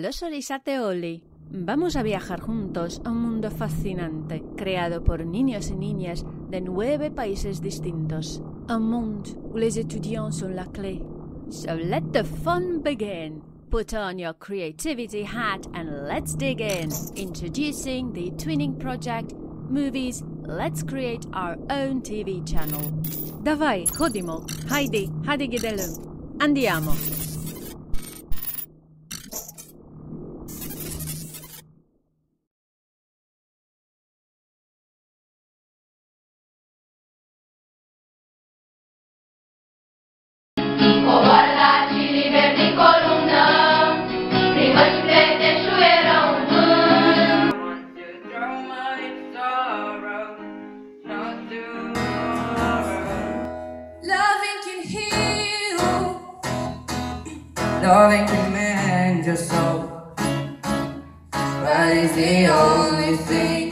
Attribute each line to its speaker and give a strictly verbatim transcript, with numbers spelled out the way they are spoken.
Speaker 1: Hola, soy Sateoli. Vamos a viajar juntos a un mundo fascinante, creado por niños y niñas de nueve países distintos. Un monde où les étudiants sont la clé. So let the fun begin. Put on your creativity hat and let's dig in. Introducing the Twinning Project, movies, let's create our own T V channel. Dawaj, chodimo, Heidi, hadi gidelim. Andiamo.
Speaker 2: Loving can mend your soul, but it's the only thing